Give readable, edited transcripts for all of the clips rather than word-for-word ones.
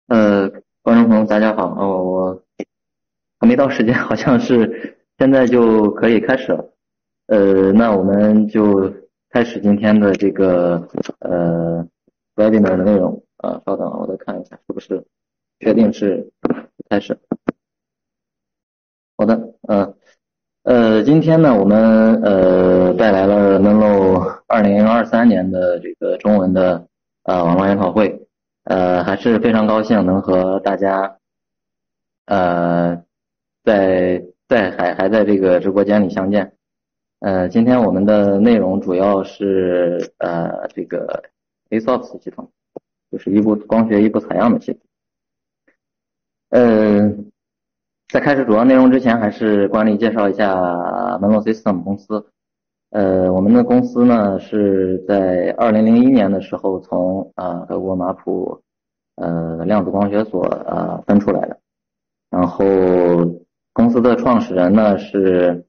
呃，观众朋友，大家好。我还没到时间，好像是现在就可以开始了。那我们就开始今天的这个webinar 的内容。稍等啊，我再看一下是不是确定是开始。好的。今天呢，我们带来了 Menlo 2023年的这个中文的网络研讨会。还是非常高兴能和大家呃，还在这个直播间里相见。今天我们的内容主要是这个 ASOPS 系统，就是光学异步采样的系统。呃，在开始主要内容之前，还是惯例介绍一下 Menlo System 公司。我们的公司呢是在2001年的时候从德国马普量子光学所分出来的。然后公司的创始人呢是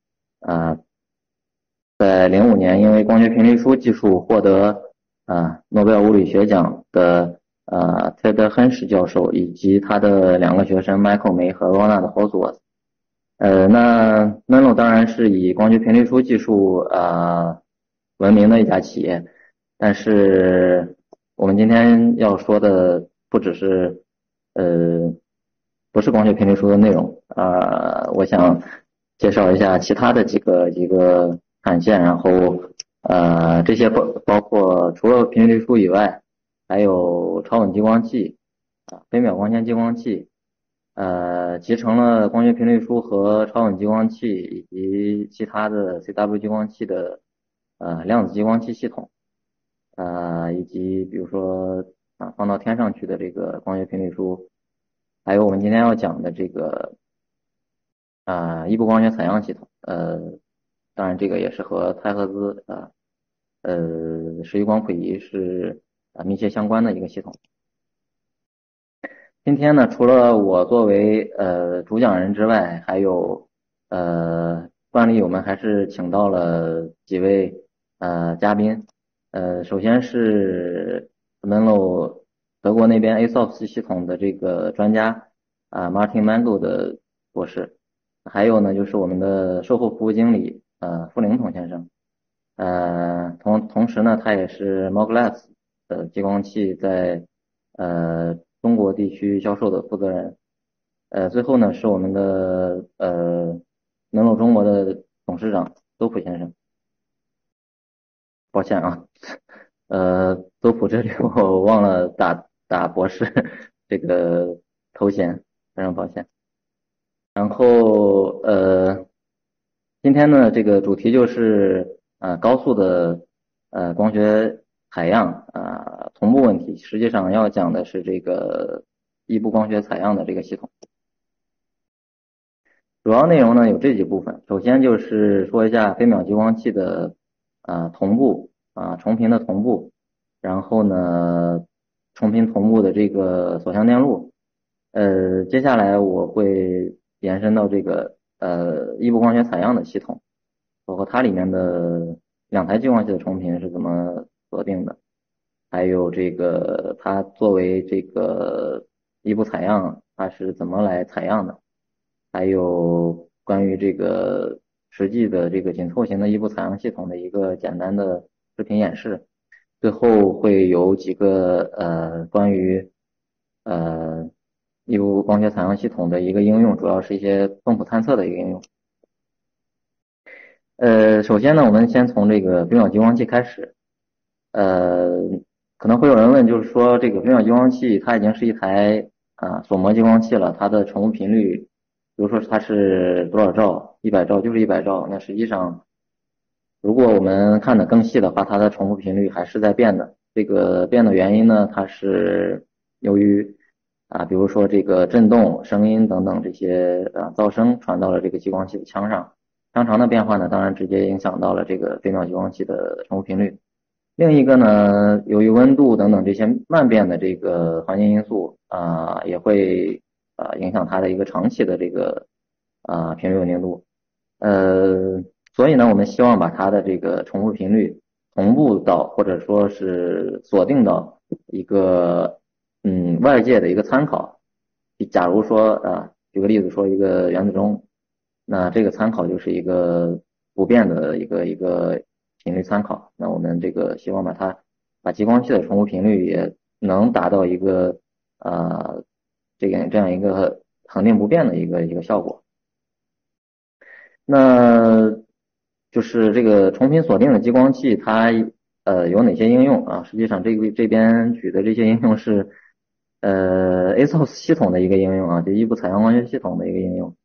在05年因为光学频率书技术获得诺贝尔物理学奖的泰德·亨什教授以及他的两个学生 Michael 梅和 Ronald Holsworth。那 Menlo 当然是以光学频率书技术闻名的一家企业，但是我们今天要说的不只是不是光学频率书的内容。我想介绍一下其他的几个产线，然后这些包括除了频率书以外，还有超稳激光器、飞秒光纤激光器，集成了光学频率书和超稳激光器以及其他的 CW 激光器的量子激光器系统，以及比如说放到天上去的这个光学频率书，还有我们今天要讲的这个异步光学采样系统。当然这个也是和太赫兹时域光谱仪是密切相关的一个系统。今天呢，除了我作为主讲人之外，还有惯例我们还是请到了几位嘉宾。首先是 Menlo 德国那边 ASOPS 系统的这个专家Martin Mango 的博士，还有呢就是我们的售后服务经理傅灵彤先生。同时呢，他也是 Moglass 激光器在中国地区销售的负责人。最后呢是我们的能龙中国的董事长周普先生。抱歉啊，周普这里我忘了打博士这个头衔，非常抱歉。然后今天呢这个主题就是高速的光学采样同步问题。实际上要讲的是这个异步光学采样的这个系统。主要内容呢有这几部分。首先就是说一下飞秒激光器的同步重频的同步，然后呢重频同步的这个锁相电路。接下来我会延伸到这个异步光学采样的系统，包括它里面的两台激光器的重频是怎么锁定的，还有这个它作为这个异步采样它是怎么来采样的，还有关于这个实际的这个紧凑型的异步采样系统的一个简单的视频演示。最后会有几个关于异步光学采样系统的一个应用，主要是一些分谱探测的一个应用。首先呢，我们先从这个飞秒激光器开始。可能会有人问，就是说这个飞秒激光器它已经是一台锁模激光器了，它的重复频率，比如说它是多少兆，100兆就是100兆，那实际上如果我们看得更细的话，它的重复频率还是在变的。这个变的原因呢，它是由于比如说这个振动、声音等等这些噪声传到了这个激光器的腔上，腔长的变化呢，当然直接影响到了这个飞秒激光器的重复频率。另一个呢，由于温度等等这些慢变的这个环境因素也会影响它的一个长期的这个频率稳定度。所以呢，我们希望把它的这个重复频率同步到或者说是锁定到一个外界的一个参考。假如说举个例子说一个原子钟，那这个参考就是一个不变的一个频率参考。那我们这个希望把激光器的重复频率也能达到一个这样一个恒定不变的一个效果。那就是这个重频锁定的激光器，它有哪些应用啊？实际上这边举的这些应用是ASOS 系统的一个应用啊，就异步采样光学系统的一个应用。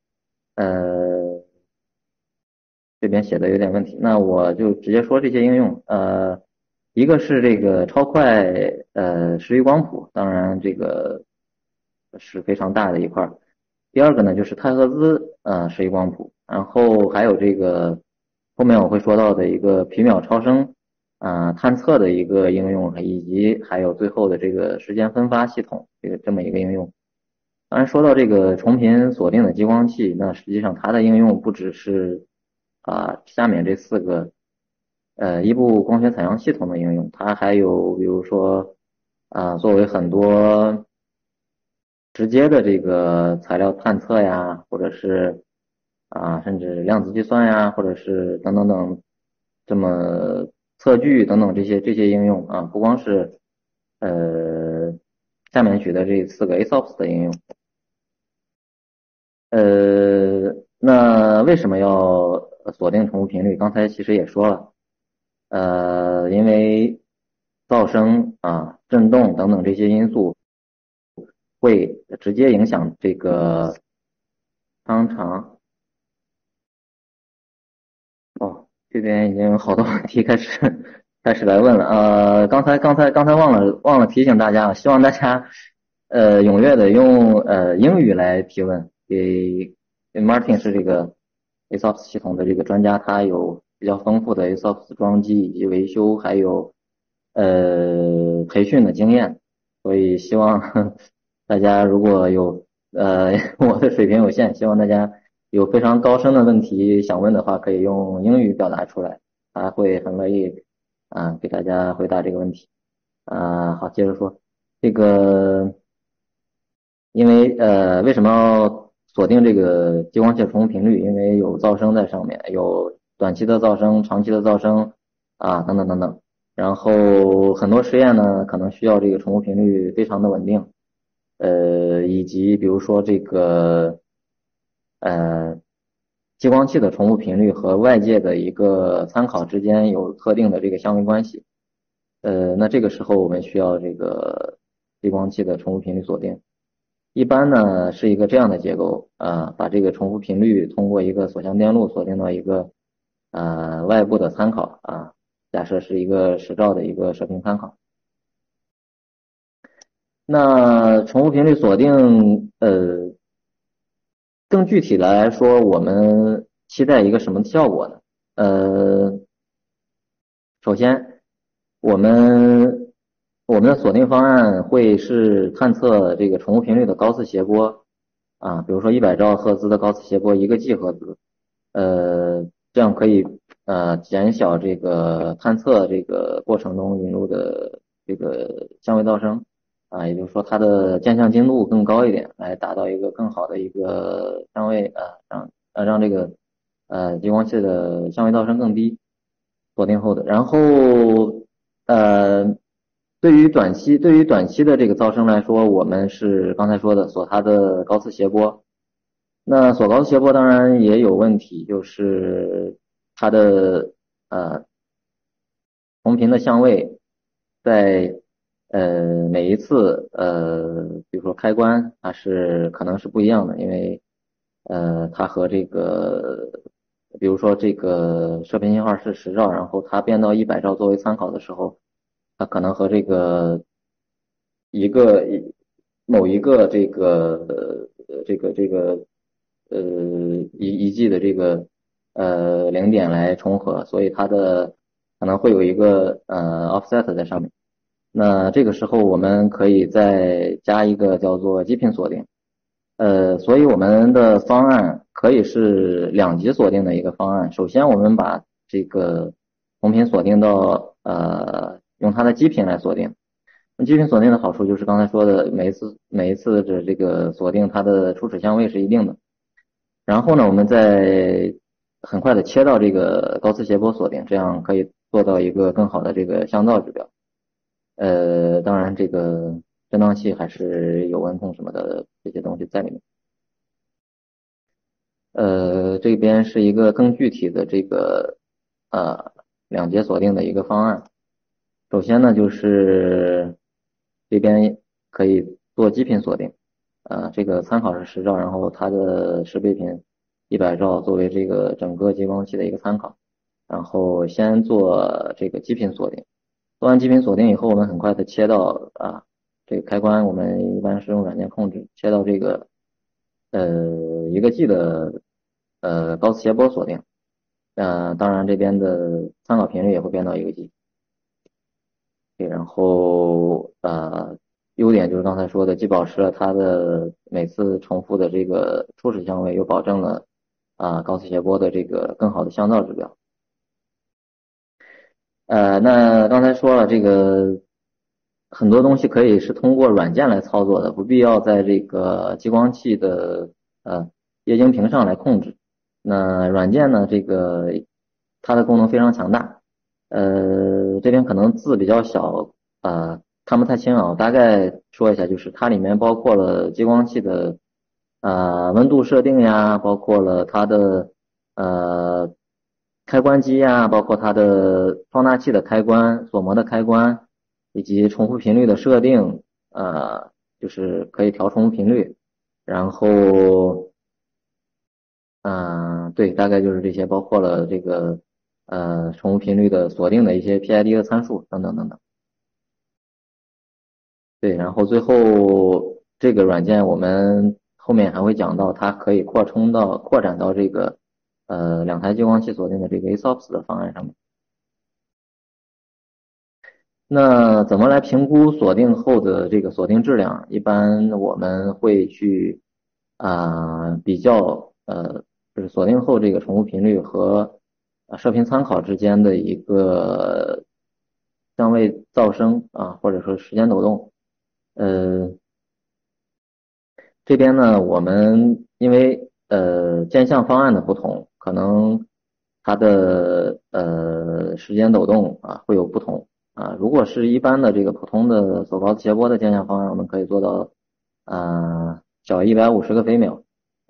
这边写的有点问题，那我就直接说这些应用。一个是这个超快时域光谱，当然这个是非常大的一块。第二个呢就是太赫兹时域光谱，然后还有这个后面我会说到的一个皮秒超声探测的一个应用，以及还有最后的这个时间分发系统这么一个应用。当然说到这个重频锁定的激光器，那实际上它的应用不只是下面这4个异步光学采样系统的应用，它还有比如说作为很多直接的这个材料探测呀，或者是甚至量子计算呀，或者是等等等这么测距等等这些应用不光是下面举的这4个 ASOPS 的应用。那为什么要锁定重复频率？刚才其实也说了，因为噪声震动等等这些因素会直接影响这个商场。这边已经有好多问题开始来问了。刚才忘了提醒大家，希望大家踊跃的用英语来提问。给 Martin 是这个 ASOPS 系统的这个专家，他有比较丰富的 ASOPS 装机以及维修还有培训的经验，所以希望大家如果有我的水平有限，希望大家有非常高深的问题想问的话，可以用英语表达出来，他会很乐意给大家回答这个问题。好，接着说这个，因为为什么要锁定这个激光器重复频率？因为有噪声在上面，有短期的噪声、长期的噪声等等等等。然后很多实验呢，可能需要这个重复频率非常的稳定，以及比如说这个激光器的重复频率和外界的一个参考之间有特定的这个相位关系。那这个时候我们需要这个激光器的重复频率锁定。一般呢是一个这样的结构把这个重复频率通过一个锁相电路锁定到一个外部的参考假设是一个10兆的一个射频参考。那重复频率锁定更具体的来说，我们期待一个什么效果呢？首先我们的锁定方案会是探测这个重复频率的高次谐波比如说100兆赫兹的高次谐波1个 G 赫兹，这样可以减小这个探测这个过程中引入的这个相位噪声也就是说它的渐相精度更高一点，来达到一个更好的一个相位让这个激光器的相位噪声更低，锁定后的。然后对于短期的这个噪声来说，我们是刚才说的锁它的高次谐波。那锁高次谐波当然也有问题，就是它的同频的相位在每一次比如说开关它可能是不一样的，因为它和这个比如说这个射频信号是10兆，然后它变到100兆作为参考的时候，它可能和这个某一个一 G 的这个零点来重合，所以它的可能会有一个offset 在上面。那这个时候我们可以再加一个叫做基频锁定。所以我们的方案可以是2级锁定的一个方案。首先我们把这个同频锁定到用它的基频来锁定。 极品锁定的好处就是刚才说的，每一次的这个锁定，它的初始相位是一定的。然后呢，我们再很快的切到这个高磁谐波锁定，这样可以做到一个更好的这个降噪指标。当然这个振荡器还是有温控什么的这些东西在里面。这边是一个更具体的这个呃两节锁定的一个方案。首先呢，就是这边可以做基频锁定，这个参考是10兆，然后它的10倍频100兆作为这个整个激光器的一个参考，然后先做这个基频锁定，做完基频锁定以后，我们很快的切到这个开关，我们一般是用软件控制，切到这个1个 G 的高磁谐波锁定，当然这边的参考频率也会变到1个 G。对，然后优点就是刚才说的，既保持了它的每次重复的这个初始相位，又保证了高磁谐波的这个更好的降噪指标。那刚才说了，这个很多东西可以是通过软件来操作的，不必要在这个激光器的液晶屏上来控制。那软件呢，这个它的功能非常强大。这边可能字比较小，看不太清啊。我大概说一下，就是它里面包括了激光器的温度设定呀，包括了它的呃开关机呀，包括它的放大器的开关、锁模的开关，以及重复频率的设定，就是可以调重复频率，然后对，大概就是这些，包括了这个重复频率的锁定的一些 PID 的参数等等等等。对，然后最后这个软件我们后面还会讲到，它可以扩展到这个两台激光器锁定的这个 ASOPS 的方案上面。那怎么来评估锁定后的这个锁定质量？一般我们会去比较就是锁定后这个重复频率和射频参考之间的一个相位噪声或者说时间抖动。呃，这边呢，我们因为渐相方案的不同，可能它的时间抖动会有不同如果是一般的这个普通的走高磁谐波的渐相方案，我们可以做到小150个飞秒，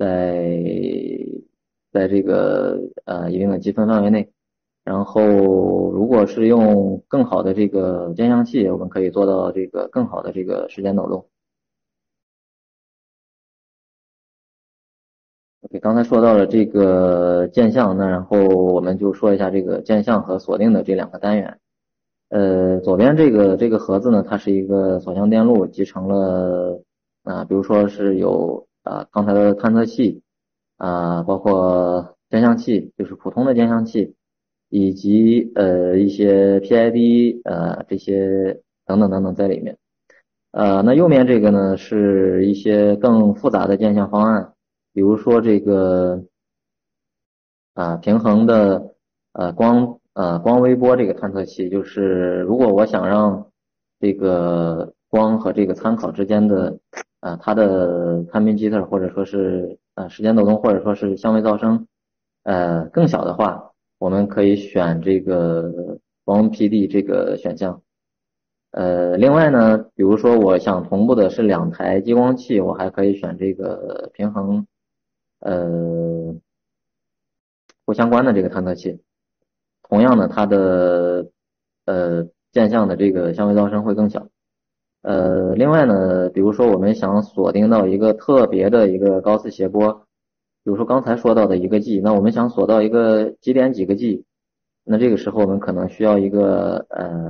在这个一定的积分范围内。然后如果是用更好的这个渐相器，我们可以做到这个更好的这个时间抖动。OK，刚才说到了这个渐相，那然后我们就说一下这个渐相和锁定的这两个单元。左边这个盒子呢，它是一个锁相电路，集成了比如说是有刚才的探测器包括渐相器，就是普通的渐相器，以及一些 PID 这些等等等等在里面。那右面这个呢是一些更复杂的渐相方案。比如说这个平衡的光微波这个探测器，就是如果我想让这个光和这个参考之间的它的 timing jitter 或者说是时间抖动或者说是相位噪声更小的话，我们可以选这个光 PD 这个选项。另外呢，比如说我想同步的是两台激光器，我还可以选这个平衡呃不相关的这个探测器。同样的，它的渐相的这个相位噪声会更小。另外呢，比如说我们想锁定到一个特别的一个高磁谐波，比如说刚才说到的1个 G，那我们想锁到一个几点几个 G，那这个时候我们可能需要一个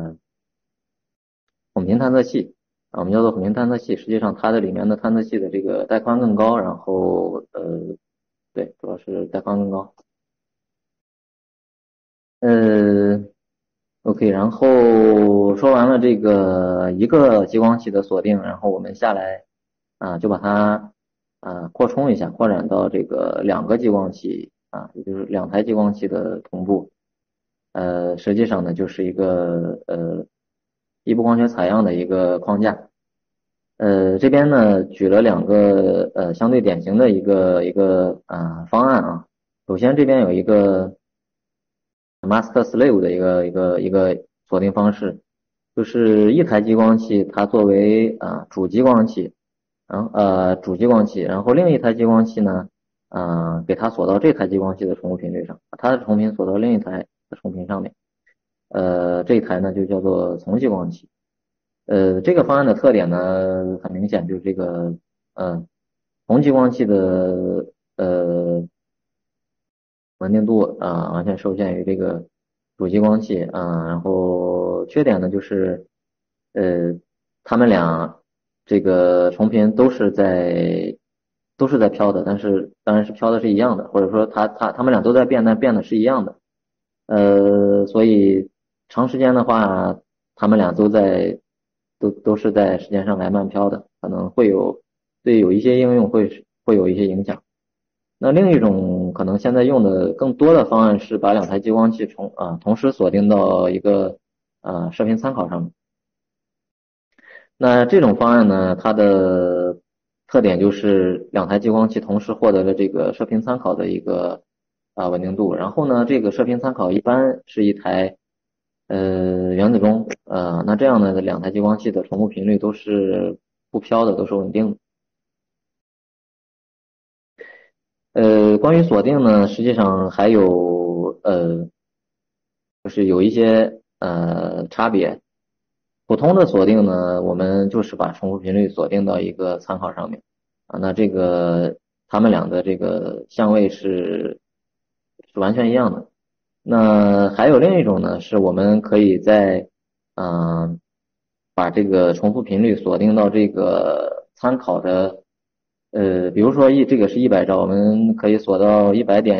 混频探测器我们叫做混频探测器，实际上它的里面的探测器的这个带宽更高，然后对，主要是带宽更高。呃，OK，然后说完了这个一个激光器的锁定，然后我们下来就把它扩充一下，扩展到这个2个激光器也就是2台激光器的同步。实际上呢就是异步光学采样的一个框架。这边呢举了两个相对典型的一个方案啊。首先这边有一个 master slave 的一个锁定方式，就是一台激光器它作为主激光器，然后另一台激光器呢给它锁到这台激光器的重复频率上，把它的重频锁到另一台的重频上面。这一台呢就叫做从激光器。这个方案的特点呢，很明显就是这个同激光器的稳定度完全受限于这个主激光器然后缺点呢就是它们俩这个重频都是在飘的，但是当然是飘的是一样的，或者说它们俩都在变，但变的是一样的。所以长时间的话，它们俩都是在时间上来慢飘的，可能会有一些应用会有一些影响。那另一种可能现在用的更多的方案是把两台激光器同时锁定到一个射频参考上面。那这种方案呢，它的特点就是两台激光器同时获得了这个射频参考的一个稳定度，然后呢，这个射频参考一般是一台原子钟，那这样呢，两台激光器的重复频率都是不飘的，都是稳定的。关于锁定呢，实际上还有就是有一些差别。普通的锁定呢，我们就是把重复频率锁定到一个参考上面那这个它们俩的这个相位是完全一样的。那还有另一种呢，是我们可以把这个重复频率锁定到这个参考的比如说这个是100兆，我们可以锁到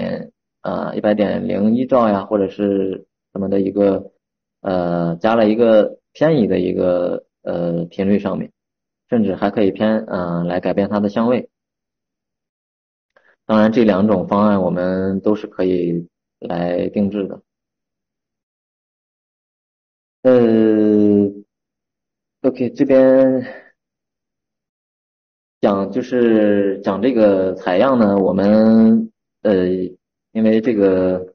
100.01兆呀，或者是什么的一个加了一个偏移的一个频率上面，甚至还可以来改变它的相位。当然这两种方案我们都是可以来定制的。OK 这边就是讲这个采样呢，我们因为这个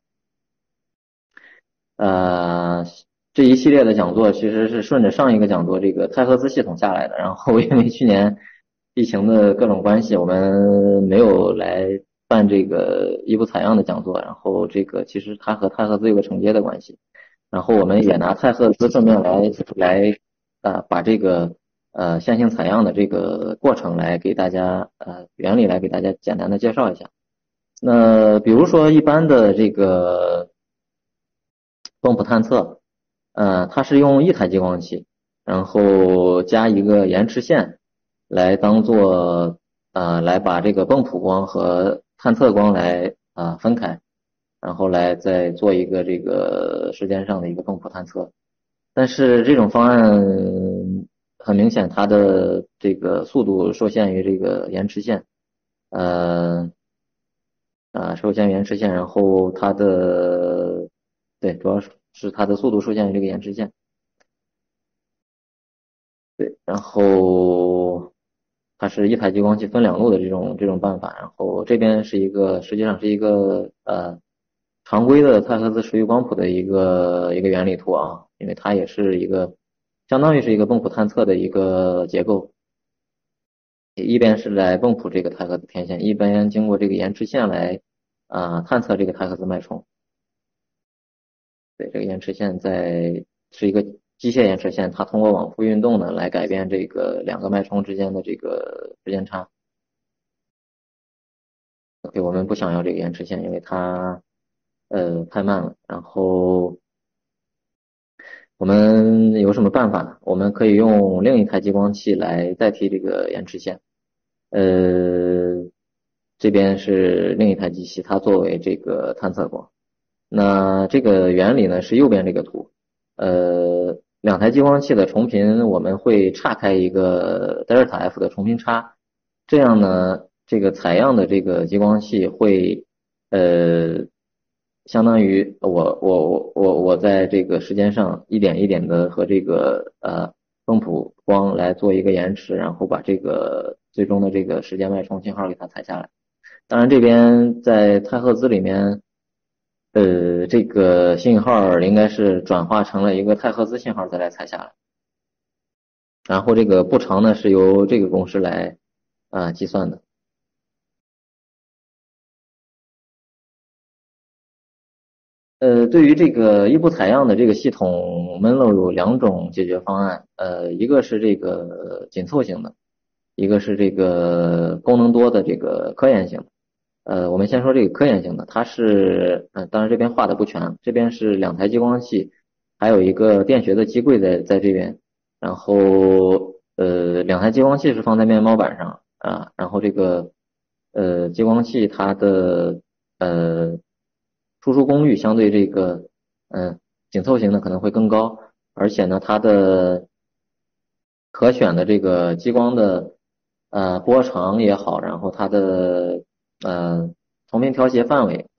这一系列的讲座其实是顺着上一个讲座这个太赫兹系统下来的，然后因为去年疫情的各种关系，我们没有来办这个异步采样的讲座，然后这个其实它和太赫兹有个承接的关系，然后我们也拿太赫兹顺便来把这个线性采样的这个过程来给大家原理来给大家简单的介绍一下。那比如说一般的这个泵谱探测，它是用一台激光器，然后加一个延迟线来当做来把这个泵谱光和探测光来分开，然后来再做一个这个时间上的一个泵谱探测。但是这种方案很明显，它的这个速度受限于这个延迟线，受限于延迟线，然后对，主要是它的速度受限于这个延迟线。对，然后它是一台激光器分两路的这种办法，然后这边实际上是一个常规的太赫兹时域光谱的一个原理图啊，因为它也是相当于是一个泵谱探测的一个结构，一边是来泵谱这个太赫兹天线，一边经过这个延迟线来探测这个太赫兹脉冲。对，这个延迟线是一个机械延迟线，它通过往复运动呢来改变这个两个脉冲之间的这个时间差。OK，我们不想要这个延迟线，因为它太慢了。然后我们有什么办法呢？我们可以用另一台激光器来代替这个延迟线。这边是另一台机器，它作为这个探测光。那这个原理呢是右边这个图，两台激光器的重频我们会岔开一个德尔塔 F 的重频差，这样呢这个采样的这个激光器会相当于我在这个时间上一点一点的和这个分谱光来做一个延迟，然后把这个最终的这个时间脉冲信号给它采下来。当然这边在太赫兹里面，这个信号应该是转化成了一个太赫兹信号再来采下来，然后这个波长呢是由这个公式来计算的。对于这个异步采样的这个系统 Menlo 有两种解决方案，一个是这个紧凑型的，一个是这个功能多的这个科研型的。我们先说这个科研型的，它是，当然这边画的不全，这边是两台激光器，还有一个电学的机柜在这边，然后两台激光器是放在面包板上啊，然后这个激光器它的呃输出功率相对这个紧凑型的可能会更高，而且呢它的可选的这个激光的波长也好，然后它的同频调节范围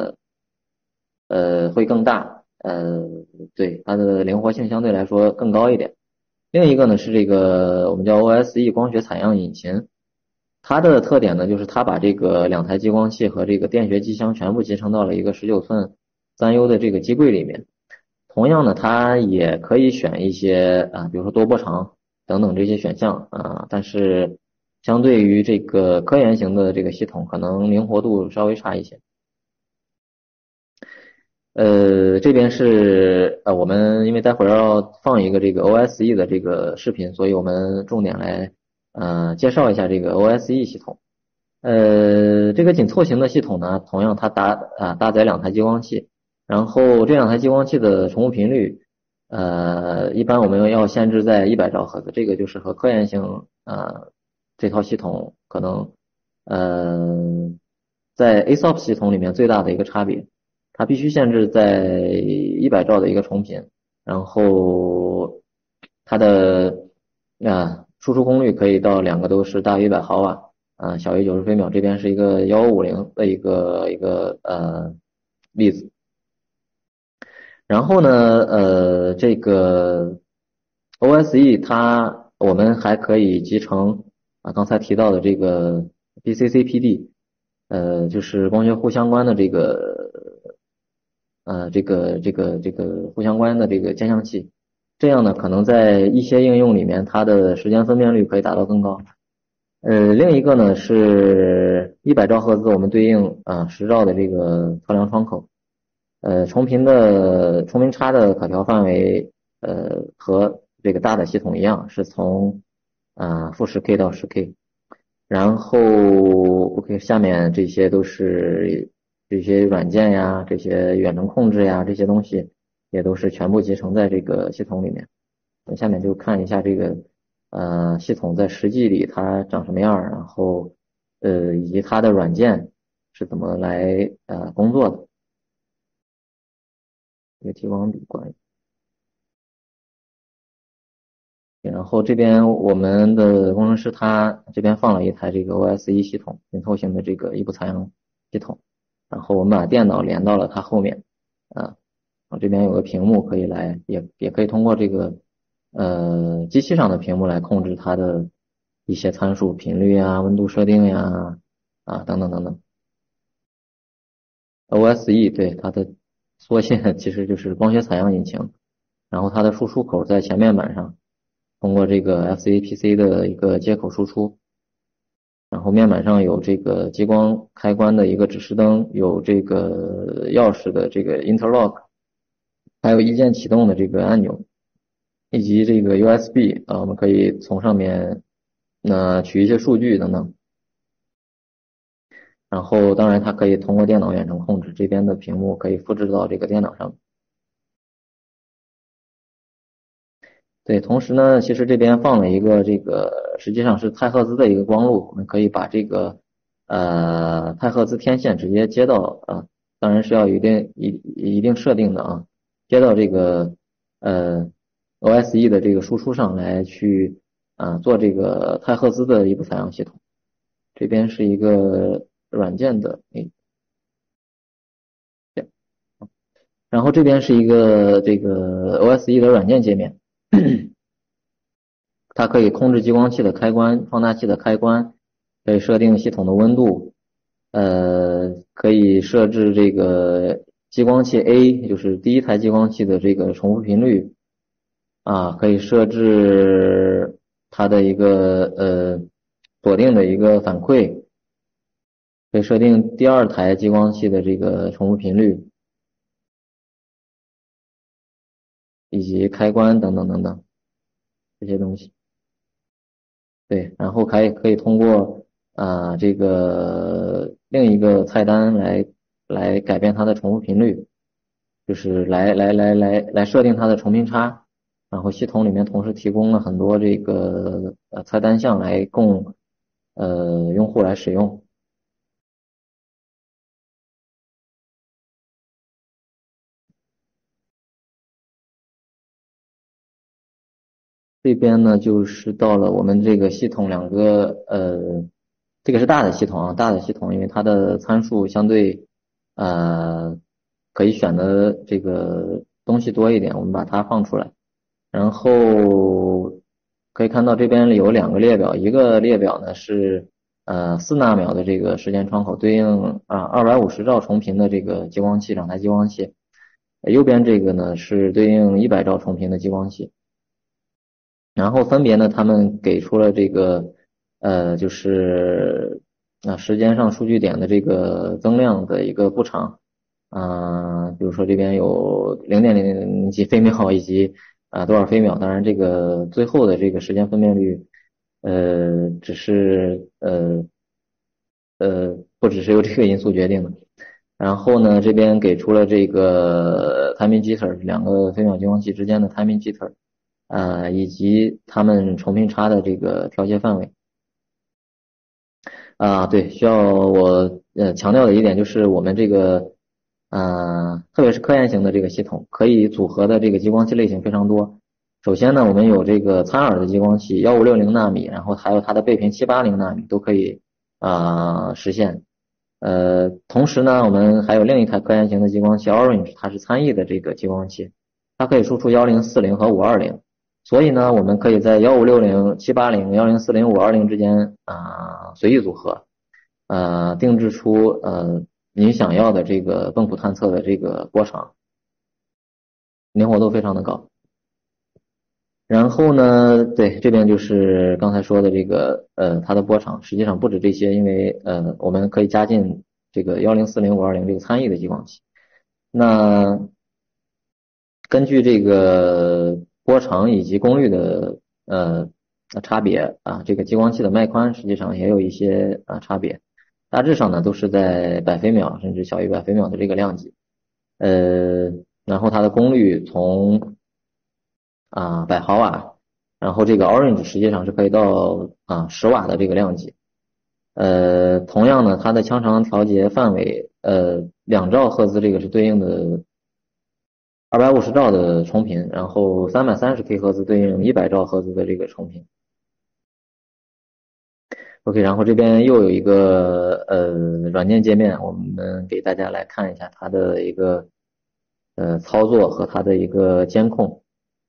会更大，对，它的灵活性相对来说更高一点。另一个呢是这个我们叫 OSE 光学采样引擎，它的特点呢就是它把这个两台激光器和这个电学机箱全部集成到了一个19寸3U 的这个机柜里面。同样呢，它也可以选一些比如说多波长等等这些选项但是相对于这个科研型的这个系统，可能灵活度稍微差一些。这边是我们因为待会儿要放一个这个 OSE 的这个视频，所以我们重点来介绍一下这个 OSE 系统。这个紧凑型的系统呢，同样它搭载两台激光器，然后这两台激光器的重复频率，一般我们要限制在100兆赫兹，这个就是和科研型这套系统可能在 ASOP 系统里面最大的一个差别。它必须限制在100兆的一个重频，然后它的输出功率可以到两个都是大于100毫瓦，小于90飞秒。这边是一个1550的一个例子。然后呢，这个 OSE 我们还可以集成刚才提到的这个 BCCPD，就是光学互相关的这个互相关的这个间相器，这样呢，可能在一些应用里面，它的时间分辨率可以达到更高。另一个呢是100兆赫兹，我们对应10兆的这个测量窗口，重频差的可调范围，和这个大的系统一样，是从负10K 到10K。然后 OK， 下面这些都是这些软件呀，这些远程控制呀，这些东西也都是全部集成在这个系统里面。下面就看一下这个系统在实际里它长什么样，然后以及它的软件是怎么来工作的。这个激光笔关。然后这边我们的工程师他这边放了一台这个 OSE 系统紧凑型的这个异步采样系统，然后我们把电脑连到了它后面，然后这边有个屏幕可以来，也可以通过这个机器上的屏幕来控制它的一些参数，频率呀、温度设定呀等等等等。OSE 对它的缩写其实就是光学采样引擎，然后它的输出口在前面板上。通过这个 FCPC 的一个接口输出，然后面板上有这个激光开关的一个指示灯，有这个钥匙的这个 interlock， 还有一键启动的这个按钮，以及这个 USB 我们可以从上面取一些数据等等。然后当然它可以通过电脑远程控制，这边的屏幕可以复制到这个电脑上。对，同时呢，其实这边放了一个这个，实际上是太赫兹的一个光路，我们可以把这个太赫兹天线直接接到当然是要有一定设定的接到这个OSE 的这个输出上来去做这个太赫兹的一个采样系统。这边是一个软件的然后这边是一个这个 OS1 的软件界面，它可以控制激光器的开关、放大器的开关，可以设定系统的温度，可以设置这个激光器 A，就是第一台激光器的这个重复频率，可以设置它的一个锁定的一个反馈，可以设定第二台激光器的这个重复频率，以及开关等等等等这些东西。对，然后可以通过这个另一个菜单来改变它的重复频率，就是来设定它的重频差，然后系统里面同时提供了很多这个菜单项来供用户来使用。这边呢就是到了我们这个系统两个这个是大的系统啊，大的系统，因为它的参数相对呃可以选的这个东西多一点，我们把它放出来。然后可以看到这边有两个列表，一个列表呢是4纳秒的这个时间窗口，对应250兆重频的这个激光器，两台激光器。右边这个呢是对应100兆重频的激光器。然后分别呢，他们给出了这个就是时间上数据点的这个增量的一个步长，比如说这边有0.00几飞秒以及多少飞秒，当然这个最后的这个时间分辨率，只是不只是由这个因素决定的。然后呢，这边给出了这个 timing jitter， 两个飞秒激光器之间的 timing jitter。以及它们重频差的这个调节范围。对，需要我强调的一点就是我们这个特别是科研型的这个系统，可以组合的这个激光器类型非常多。首先呢，我们有这个参耳的激光器1560纳米，然后还有它的倍频780纳米都可以实现。同时呢，我们还有另一台科研型的激光器 Orange， 它是参翼的这个激光器，它可以输出1040和520。所以呢，我们可以在1560、780、1040、520之间随意组合，定制出你想要的这个泵谱探测的这个波长，灵活度非常的高。然后呢，对，这边就是刚才说的这个它的波长，实际上不止这些，因为我们可以加进这个1040、520这个参翼的激光器。那根据这个波长以及功率的差别这个激光器的脉宽实际上也有一些差别，大致上呢都是在百飞秒甚至小于百飞秒的这个量级，然后它的功率从100毫瓦，然后这个 Orange 实际上是可以到10瓦的这个量级，同样呢它的腔长调节范围2兆赫兹这个是对应的250兆的重频，然后330K 赫兹对应100兆赫兹的这个重频。OK，然后这边又有一个软件界面，我们给大家来看一下它的一个操作和它的一个监控。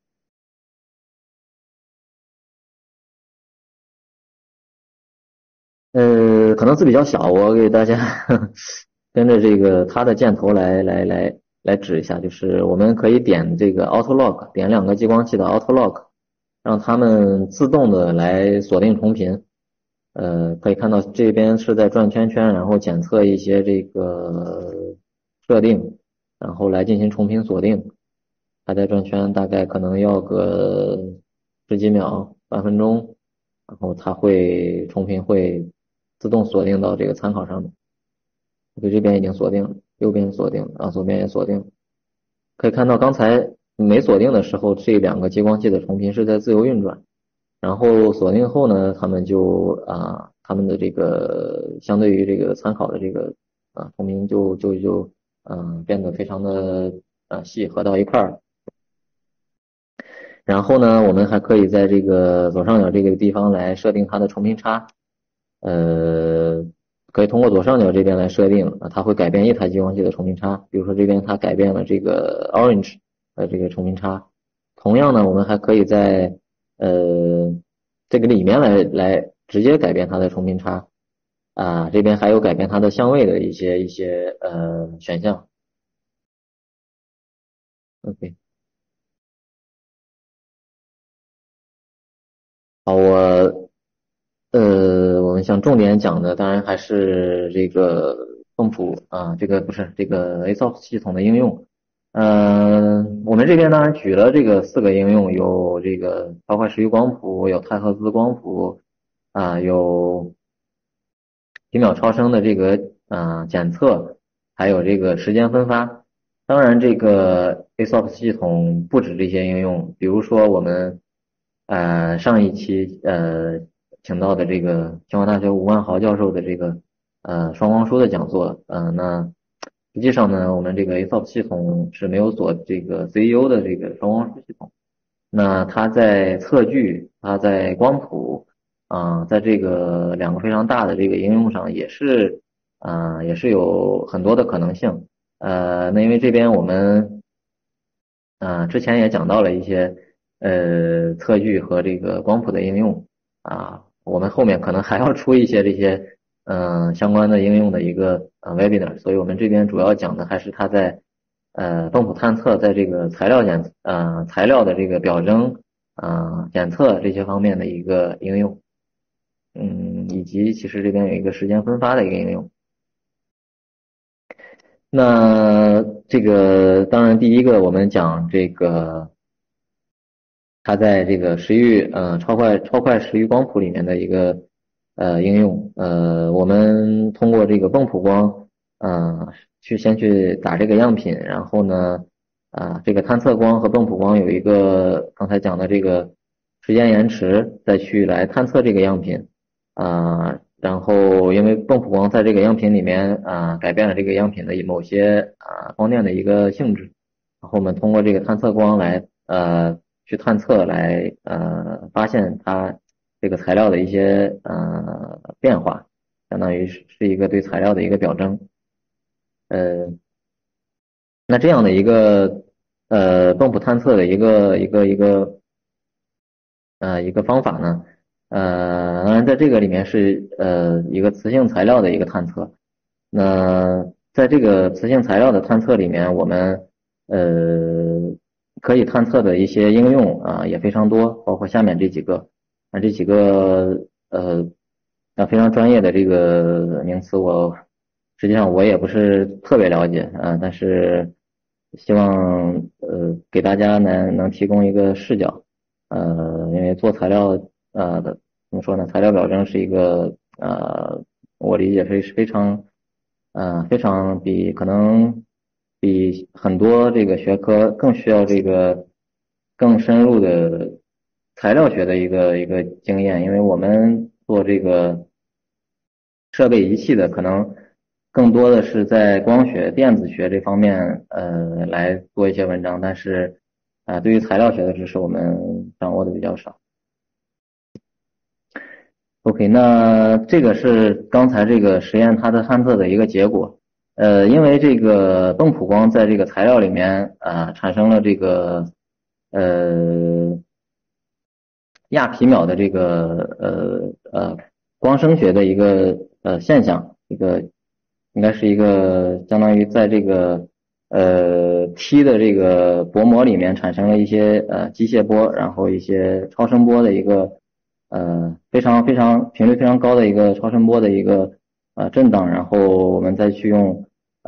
可能字比较小，我给大家跟着这个它的箭头来指一下，就是我们可以点这个 Auto Lock， 点两个激光器的 Auto Lock， 让它们自动的来锁定重频。可以看到这边是在转圈圈，然后检测一些这个设定，然后来进行重频锁定。它在转圈大概可能要个十几秒、半分钟，然后它会重频会自动锁定到这个参考上面。对，这边已经锁定了，右边锁定了，左边也锁定了。可以看到刚才没锁定的时候，这两个激光器的重频是在自由运转。然后锁定后呢，他们就他们的这个相对于这个参考的这个重频就变得非常的细合到一块儿。然后呢，我们还可以在这个左上角这个地方来设定它的重频差， 可以通过左上角这边来设定啊，它会改变一台激光器的重频差。比如说这边它改变了这个 orange 的这个重频差。同样呢，我们还可以在这个里面来直接改变它的重频差啊。这边还有改变它的相位的一些选项。OK。好，我们想重点讲的当然还是这个泵谱啊，这个不是这个 ASOS 系统的应用。我们这边当然举了这个4个应用，有这个超快时域光谱，有太赫兹光谱啊，有几秒超声的这个检测，还有这个时间分发。当然，这个 ASOS 系统不止这些应用，比如说我们上一期请到的这个清华大学吴万豪教授的这个双光书的讲座，那实际上呢，我们这个 ASOS 系统是没有锁这个 CEO 的这个双光书系统。那它在测距，它在光谱在这个2个非常大的这个应用上也是有很多的可能性。那因为这边我们之前也讲到了一些测距和这个光谱的应用我们后面可能还要出一些这些相关的应用的一个webinar，所以我们这边主要讲的还是它在泵谱探测在这个材料的这个表征检测这些方面的一个应用，以及其实这边有一个时间分发的一个应用。那这个当然第一个我们讲这个它在这个超快时域光谱里面的一个应用，我们通过这个泵谱光先去打这个样品，然后呢这个探测光和泵谱光有一个刚才讲的这个时间延迟，再去来探测这个样品然后因为泵谱光在这个样品里面改变了这个样品的某些光电的一个性质，然后我们通过这个探测光来去探测来发现它这个材料的一些变化，相当于是一个对材料的一个表征。那这样的一个泵谱探测的一个方法呢，当然在这个里面是一个磁性材料的一个探测。那在这个磁性材料的探测里面，我们可以探测的一些应用也非常多，包括下面这几个。这几个非常专业的这个名词，实际上我也不是特别了解但是希望给大家能提供一个视角。因为做材料怎么说呢？材料表征是一个我理解是非常可能比很多这个学科更需要这个更深入的材料学的一个经验，因为我们做这个设备仪器的可能更多的是在光学、电子学这方面来做一些文章，但是对于材料学的知识我们掌握的比较少。OK，那这个是刚才这个实验它的探测的一个结果。因为这个泵谱光在这个材料里面产生了这个亚皮秒的这个光声学的一个现象，应该是一个相当于在这个T 的这个薄膜里面产生了一些机械波，然后一些超声波的一个非常频率非常高的一个超声波的一个震荡，然后我们再去用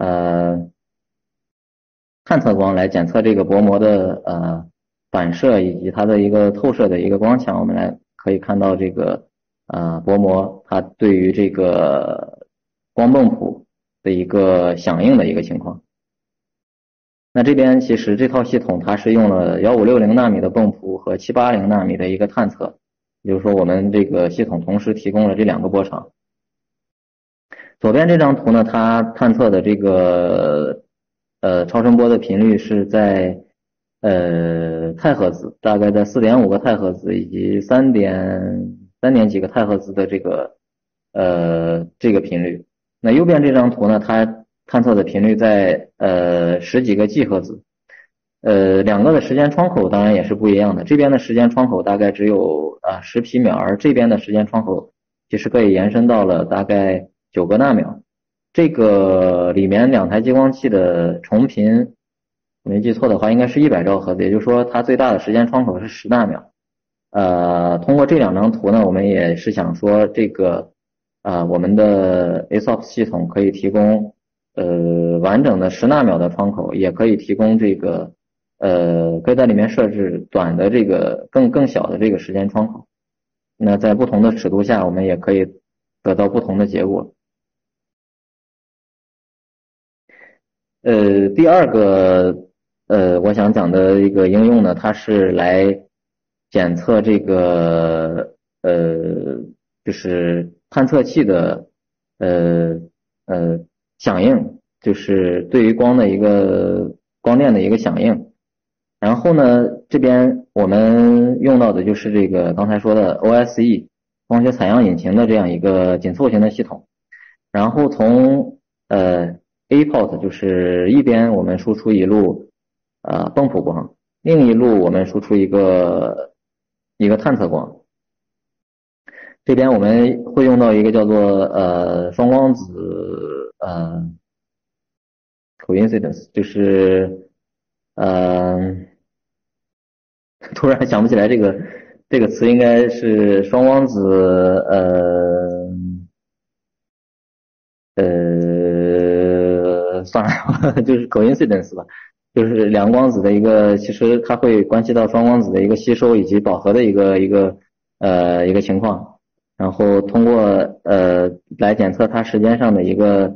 探测光来检测这个薄膜的反射以及它的一个透射的一个光强，我们可以看到这个薄膜它对于这个光泵谱的一个响应的一个情况。那这边其实这套系统它是用了1560纳米的泵谱和780纳米的一个探测，也就是说我们这个系统同时提供了这2个波长。左边这张图呢，它探测的这个超声波的频率是在太赫兹，大概在4.5个太赫兹以及3点几个太赫兹的这个频率。 那右边这张图呢，它探测的频率在十几个 G 赫兹，两个的时间窗口当然也是不一样的，这边的时间窗口大概只有10皮秒，而这边的时间窗口其实可以延伸到了大概9个纳秒。这个里面2台激光器的重频，我没记错的话应该是100兆赫兹，也就是说它最大的时间窗口是10纳秒。通过这2张图呢，我们也是想说这个我们的 ASOP 系统可以提供完整的10纳秒的窗口，也可以提供这个可以在里面设置短的这个更小的这个时间窗口。那在不同的尺度下，我们也可以得到不同的结果。第二个我想讲的一个应用呢，它是来检测这个就是探测器的响应，就是对于光的一个光电的一个响应。然后呢，这边我们用到的就是这个刚才说的 OSE 光学采样引擎的这样一个紧凑型的系统。然后从A port 就是一边我们输出一路泵谱光，另一路我们输出一个探测光。这边我们会用到一个叫做双光子coincidence， 就是突然想不起来这个词，应该是双光子算了，就是 coincidence 吧，就是两光子的一个，其实它会关系到双光子的一个吸收以及饱和的一个情况，然后通过来检测它时间上的一个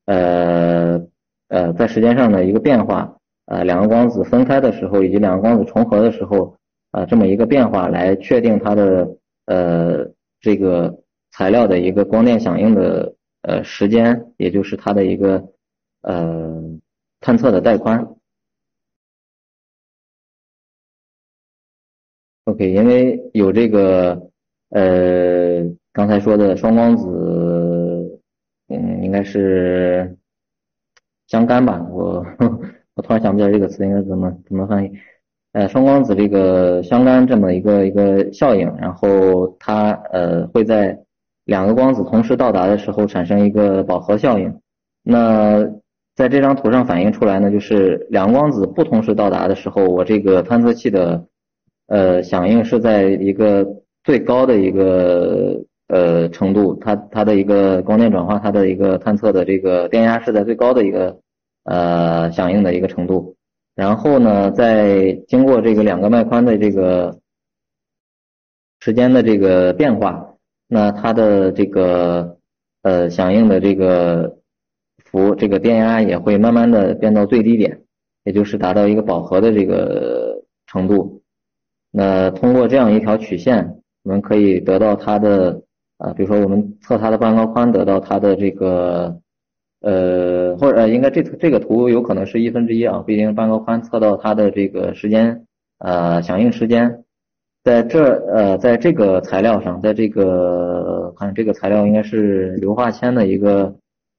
在时间上的一个变化，两个光子分开的时候以及两个光子重合的时候这么一个变化，来确定它的这个材料的一个光电响应的时间，也就是它的一个探测的带宽。OK， 因为有这个刚才说的双光子，应该是相干吧，我突然想不起来这个词应该怎么翻译。双光子这个相干这么一个效应，然后它会在两个光子同时到达的时候产生一个饱和效应。那在这张图上反映出来呢，就是两个光子不同时到达的时候，我这个探测器的响应是在一个最高的一个程度，它的一个光电转化，它的一个探测的这个电压是在最高的一个响应的一个程度。然后呢，在经过这个2个脉宽的这个时间的这个变化，那它的这个响应的这个这个电压也会慢慢的变到最低点，也就是达到一个饱和的这个程度。那通过这样一条曲线，我们可以得到它的比如说我们测它的半高宽，得到它的这个或者应该这个图有可能是1/1啊，不一定半高宽测到它的这个时间响应时间，在这个材料上，在这个看这个材料应该是硫化铅的一个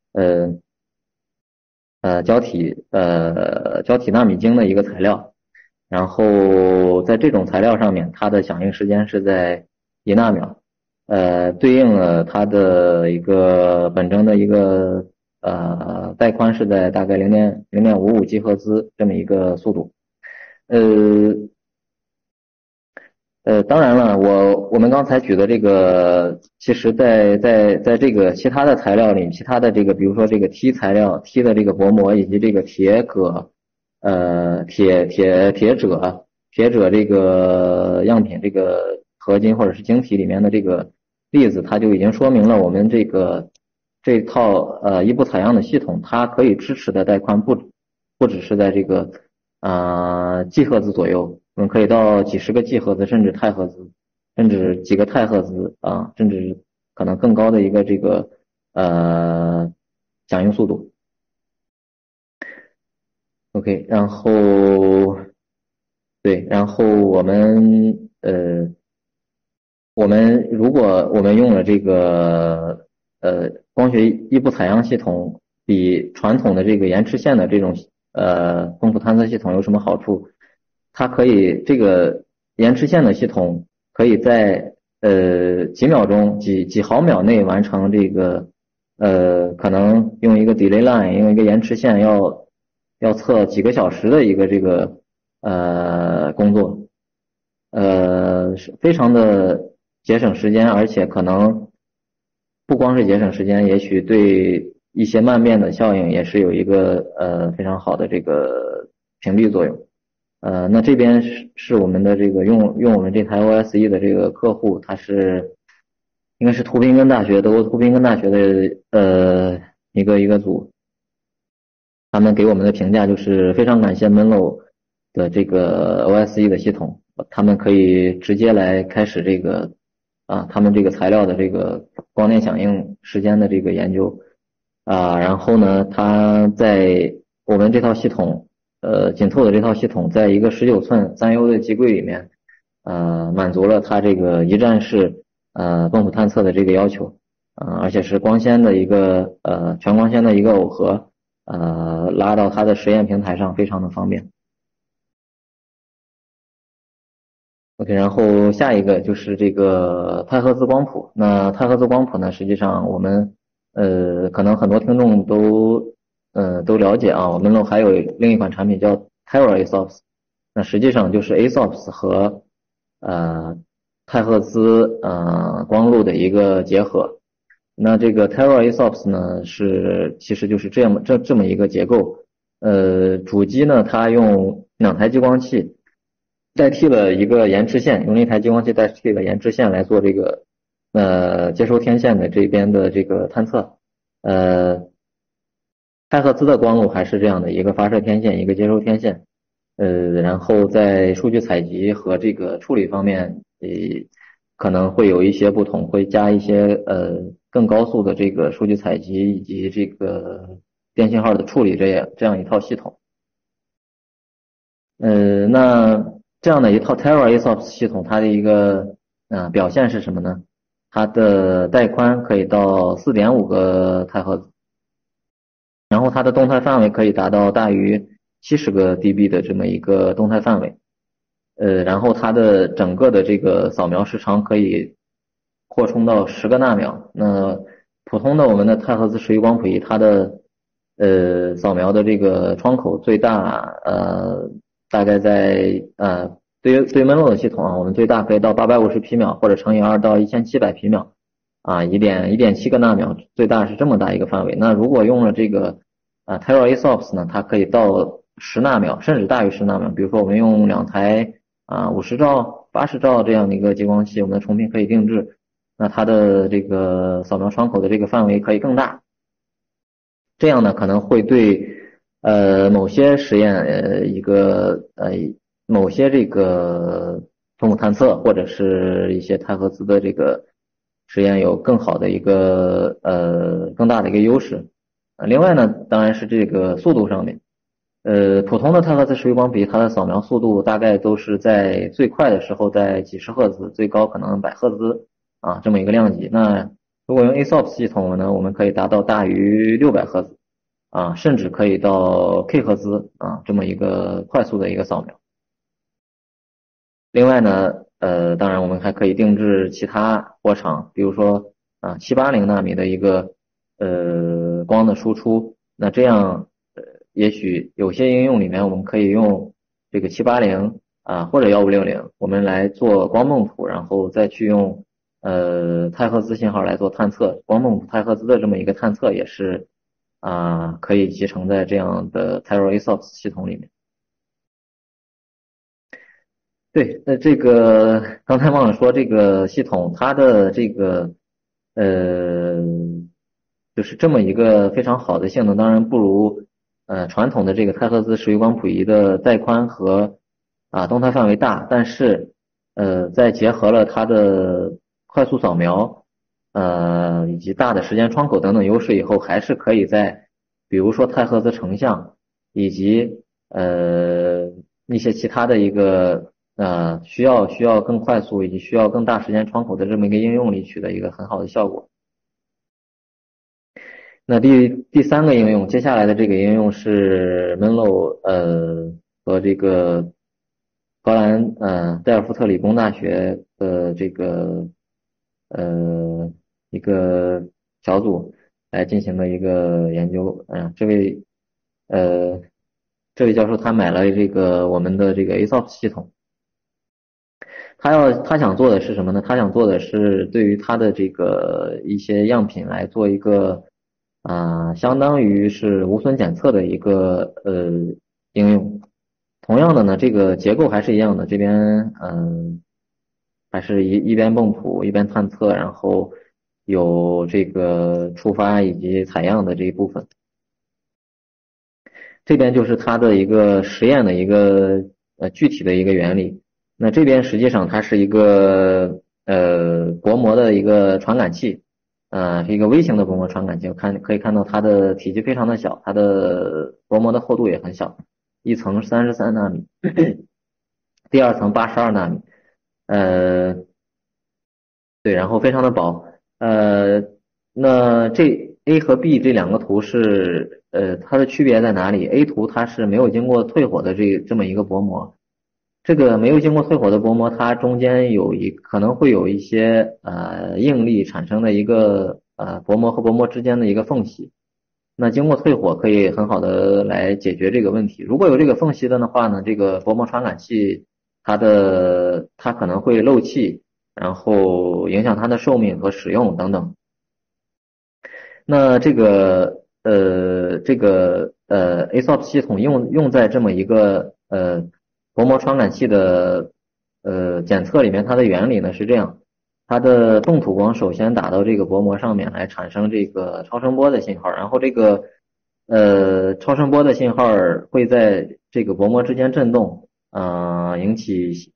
胶体纳米晶的一个材料，然后在这种材料上面，它的响应时间是在1纳秒，对应了它的一个本征的一个带宽是在大概0.55 吉赫兹这么一个速度。当然了，我们刚才举的这个，其实在这个其他的材料里，其他的这个，比如说这个 T 材料 T 的这个薄膜以及这个铁铬这个样品这个合金或者是晶体里面的这个例子，它就已经说明了我们这套异步采样的系统，它可以支持的带宽不只是在这个G 赫兹左右。我们可以到几十个 G 赫兹，甚至太赫兹，甚至几个太赫兹甚至可能更高的一个这个响应速度。OK， 然后对，然后我们如果我们用了这个光学异步采样系统比传统的这个延迟线的这种丰富探测系统有什么好处？它可以这个延迟线的系统可以在几秒钟、几毫秒内完成这个可能用一个 delay line， 用一个延迟线要测几个小时的一个这个工作，是非常的节省时间，而且可能不光是节省时间，也许对一些慢变的效应也是有一个非常好的这个屏蔽作用。那这边是我们的这个用我们这台 OSE 的这个客户，他是应该是图宾根大学，德国图宾根大学的一个组，他们给我们的评价就是非常感谢 Menlo 的这个 OSE 的系统，他们可以直接来开始这个他们这个材料的这个光电响应时间的这个研究然后呢，它在我们这套系统紧凑的这套系统，在一个19寸3U 的机柜里面满足了它这个一站式泵浦探测的这个要求而且是光纤的一个全光纤的一个耦合拉到它的实验平台上非常的方便。OK， 然后下一个就是这个太赫兹光谱。那太赫兹光谱呢，实际上我们可能很多听众都了解啊，我们还有另一款产品叫 Tera ASOPS， 那实际上就是 ASOPS 和太赫兹光路的一个结合。那这个 Tera ASOPS 呢其实就是这么一个结构。主机呢它用2台激光器代替了一个延迟线，用1台激光器代替了延迟线来做这个接收天线的这边的这个探测。太赫兹的光路还是这样的一个发射天线，一个接收天线。然后在数据采集和这个处理方面，可能会有一些不同，会加一些更高速的这个数据采集以及这个电信号的处理这样一套系统。那这样的一套 Tera ASOPS 系统，它的一个表现是什么呢？它的带宽可以到 4.5 个太赫兹，然后它的动态范围可以达到大于70个 dB 的这么一个动态范围。然后它的整个的这个扫描时长可以扩充到10个纳秒。那普通的我们的太赫兹时域光谱仪，它的扫描的这个窗口最大大概在对于 Menlo 的系统我们最大可以到850皮秒或者乘以2到1700皮秒1.7个纳秒，最大是这么大一个范围。那如果用了这个Tera ASOPS 呢，它可以到10纳秒，甚至大于10纳秒。比如说我们用2台50兆、80兆这样的一个激光器，我们的重频可以定制，那它的这个扫描窗口的这个范围可以更大。这样呢，可能会对某些实验某些这个分母探测或者是一些太赫兹的这个实验有更好的一个更大的一个优势。另外呢，当然是这个速度上面。普通的太赫兹时域光笔，它的扫描速度大概都是在最快的时候在几十赫兹，最高可能100赫兹这么一个量级。那如果用 ASOPS 系统呢，我们可以达到大于600赫兹甚至可以到 K 赫兹这么一个快速的一个扫描。另外呢，当然我们还可以定制其他波长，比如说780纳米的一个光的输出。那这样也许有些应用里面我们可以用这个780或者1500，我们来做光泵谱，然后再去用太赫兹信号来做探测。光泵谱太赫兹的这么一个探测也是可以集成在这样的 Tera ASOPS 系统里面。对，那这个刚才忘了说，这个系统它的这个就是这么一个非常好的性能，当然不如传统的这个太赫兹时域光谱仪的带宽和动态范围大，但是在结合了它的快速扫描以及大的时间窗口等等优势以后，还是可以在比如说太赫兹成像以及一些其他的一个需要更快速以及需要更大时间窗口的这么一个应用里取得一个很好的效果。 那第三个应用，接下来的这个应用是 Menlo 和这个荷兰代尔夫特理工大学的这个一个小组来进行的一个研究。呃这位教授他买了这个我们的这个 ASOP 系统，他想做的是什么呢？他想做的是对于他的这个一些样品来做一个相当于是无损检测的一个应用。同样的呢，这个结构还是一样的，这边还是一边泵谱一边探测，然后有这个触发以及采样的这一部分。这边就是它的一个实验的一个具体的一个原理。那这边实际上它是一个薄膜的一个传感器，是一个微型的薄膜传感器。可以看到它的体积非常的小，它的薄膜的厚度也很小，一层33纳米，第二层82纳米，呃，对，然后非常的薄。那这 A 和 B 这两个图是它的区别在哪里？A 图它是没有经过退火的这么一个薄膜，这个没有经过退火的薄膜，它中间可能会有一些应力产生的一个薄膜和薄膜之间的一个缝隙。那经过退火可以很好的来解决这个问题。如果有这个缝隙的话呢，这个薄膜传感器它可能会漏气，然后影响它的寿命和使用等等。那ASOP 系统用在这么一个薄膜传感器的检测里面，它的原理呢是这样：它的动土光首先打到这个薄膜上面来产生这个超声波的信号，然后这个超声波的信号会在这个薄膜之间振动，引起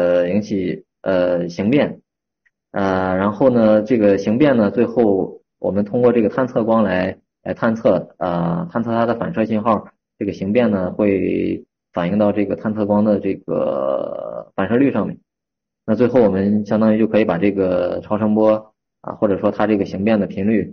形变。然后呢，这个形变呢，最后我们通过这个探测光来探测，探测它的反射信号，这个形变呢会反映到这个探测光的这个反射率上面。那最后我们相当于就可以把这个超声波或者说它这个形变的频率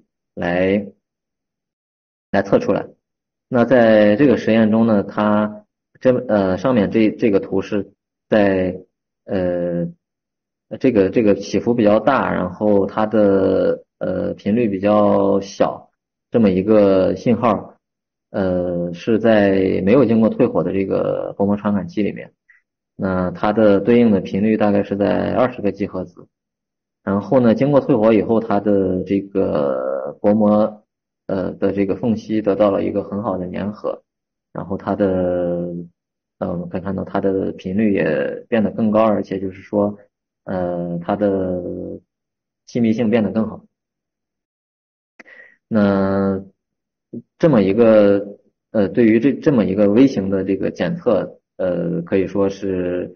来测出来。那在这个实验中呢，它上面这个图是在呃这个起伏比较大，然后它的频率比较小，这么一个信号，是在没有经过退火的这个薄膜传感器里面，那它的对应的频率大概是在20个 G 赫兹。然后呢，经过退火以后，它的这个薄膜的这个缝隙得到了一个很好的粘合，然后我们可以看到它的频率也变得更高，而且就是说它的气密性变得更好。那这么一个对于这么一个微型的这个检测，可以说是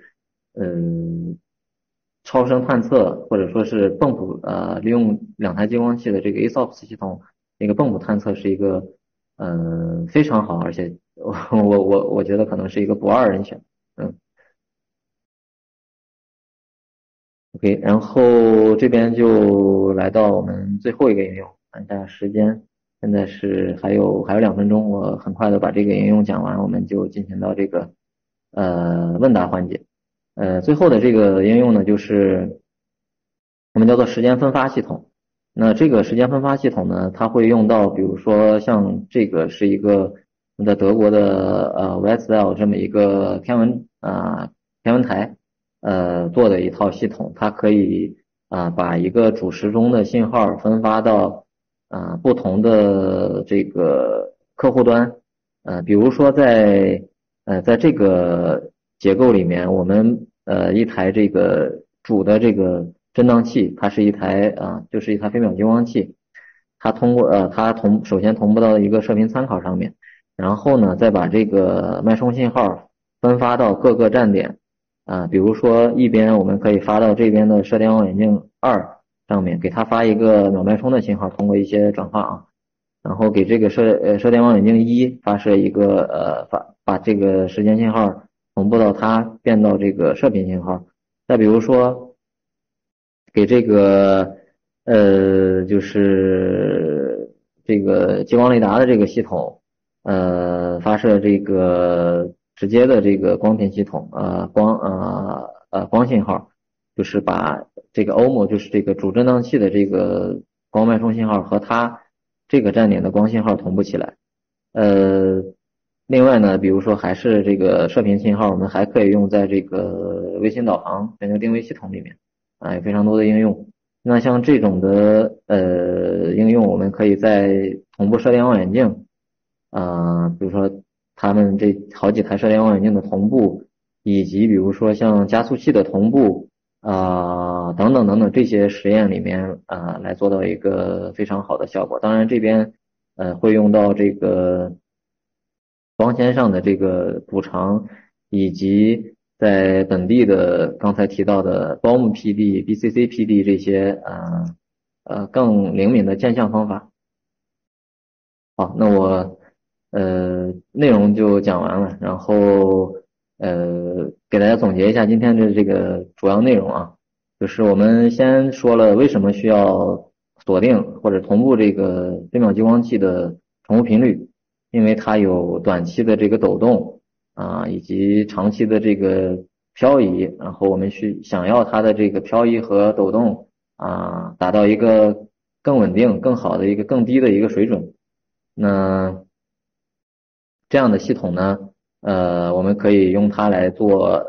超声探测或者说是泵谱利用两台激光器的这个 ASOP 系统，那个泵谱探测是一个非常好，而且我觉得可能是一个不二人选。OK，然后这边就来到我们最后一个应用，看一下时间，现在是还有2分钟，我很快的把这个应用讲完，我们就进行到这个问答环节。最后的这个应用呢，就是我们叫做时间分发系统。那这个时间分发系统呢，它会用到，比如说像这个是一个我们的德国的Westell 这么一个天文台做的一套系统，它可以把一个主时钟的信号分发到不同的这个客户端，比如说在这个结构里面，我们一台这个主的这个振荡器，它是就是一台飞秒激光器，它首先同步到一个射频参考上面，然后呢再把这个脉冲信号分发到各个站点，比如说一边我们可以发到这边的射电望远镜2上面，给它发一个秒脉冲的信号，通过一些转化然后给这个射电望远镜1发射一个把这个时间信号同步到它变到这个射频信号。再比如说给这个就是这个激光雷达的这个系统，发射这个直接的这个光频系统，光信号，就是把这个 OMO 就是这个主振荡器的这个光脉冲信号和它这个站点的光信号同步起来。另外呢，比如说还是这个射频信号，我们还可以用在这个卫星导航、全球定位系统里面，有非常多的应用。那像这种的应用，我们可以在同步射电望远镜，比如说他们这好几台射电望远镜的同步，以及比如说像加速器的同步，等等等等这些实验里面来做到一个非常好的效果。当然这边会用到这个光纤上的这个补偿，以及在本地的刚才提到的 BOM PD、BCC PD 这些更灵敏的见相方法。好，那我内容就讲完了，然后给大家总结一下今天的这个主要内容啊，就是我们先说了为什么需要锁定或者同步这个飞秒激光器的重复频率，因为它有短期的这个抖动以及长期的这个漂移，然后我们想要它的这个漂移和抖动达到一个更稳定、更好的一个更低的一个水准。那这样的系统呢，我们可以用它来做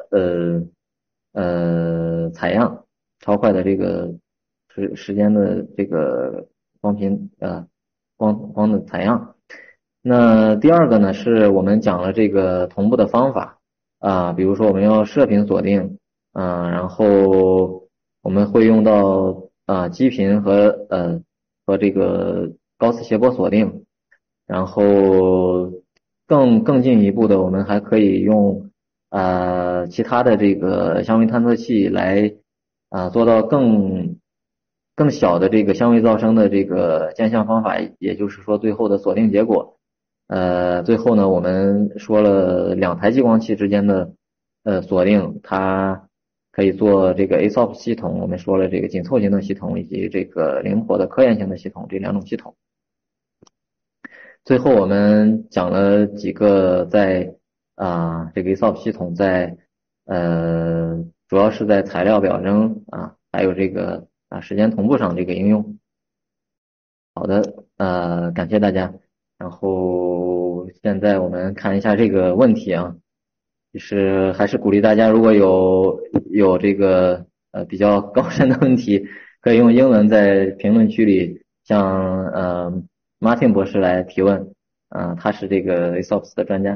采样，超快的这个时间的这个光频光的采样。那第二个呢，是我们讲了这个同步的方法比如说我们要射频锁定然后我们会用到基频和这个高斯谐波锁定。然后更进一步的，我们还可以用其他的这个相位探测器来做到更小的这个相位噪声的这个见相方法，也就是说最后的锁定结果。最后呢，我们说了两台激光器之间的锁定，它可以做这个 ASOP 系统，我们说了这个紧凑型的系统以及这个灵活的科研型的系统这两种系统。最后我们讲了几个在这个 ESOP 系统在主要是在材料表征还有这个时间同步上这个应用。好的，感谢大家。然后现在我们看一下这个问题就是还是鼓励大家，如果有这个比较高深的问题，可以用英文在评论区里向Martin 博士来提问，他是这个 ESOPS 的专家。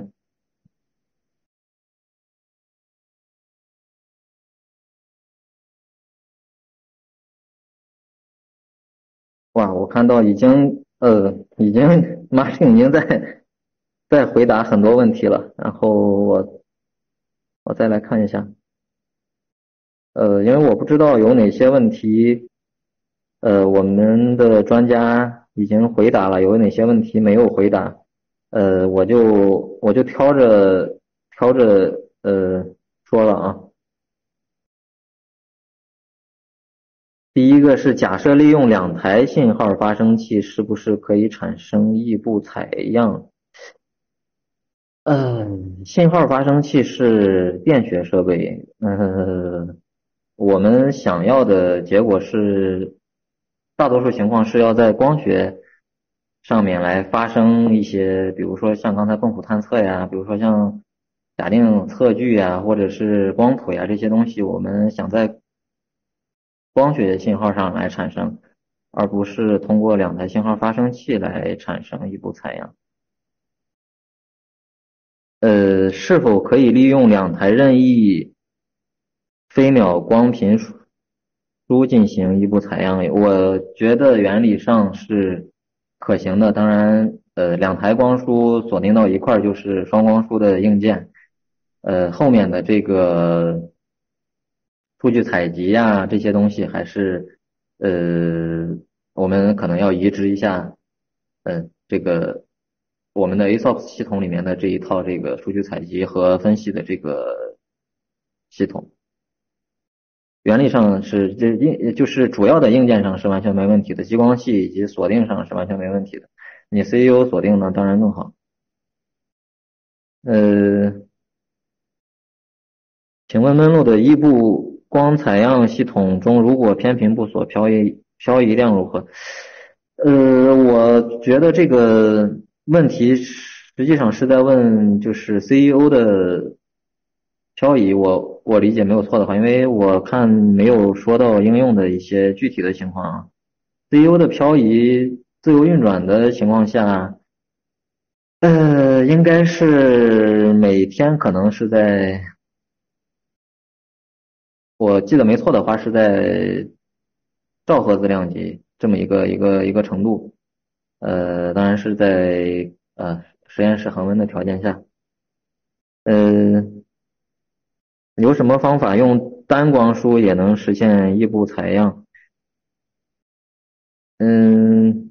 哇，我看到Martin 已经在回答很多问题了，然后我再来看一下，因为我不知道有哪些问题，我们的专家已经回答了，有哪些问题没有回答，我就挑着说了第一个是假设利用两台信号发生器，是不是可以产生异步采样？信号发生器是电学设备，我们想要的结果是，大多数情况是要在光学上面来发生一些，比如说像刚才泵谱探测呀，比如说像假定测距呀，或者是光谱呀这些东西，我们想在光学信号上来产生，而不是通过两台信号发生器来产生异步采样。是否可以利用两台任意飞秒光频书进行异步采样？我觉得原理上是可行的。当然，两台光书锁定到一块儿就是双光书的硬件。后面的这个数据采集呀，这些东西还是我们可能要移植一下，这个我们的 ASOP 系统里面的这一套这个数据采集和分析的这个系统。原理上就是主要的硬件上是完全没问题的，激光器以及锁定上是完全没问题的。 你 CEO 锁定呢，当然更好。请问闷路的异步光采样系统中，如果偏频不锁，漂移量如何？我觉得这个问题实际上是在问就是 CEO 的漂移，我理解没有错的话，因为我看没有说到应用的一些具体的情况啊。CEO 的漂移自由运转的情况下，应该是每天可能是在，我记得没错的话是在兆赫兹量级这么一个程度，当然是在实验室恒温的条件下，呃，有什么方法用单光束也能实现异步采样？嗯，